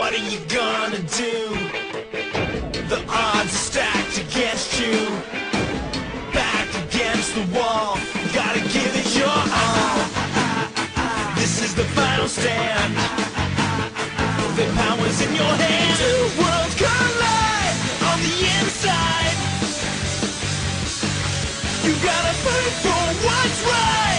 What are you gonna do? The odds are stacked against you. Back against the wall, gotta give it your all. This is the final stand. The power's in your hand. Two worlds collide on the inside. You gotta fight for what's right.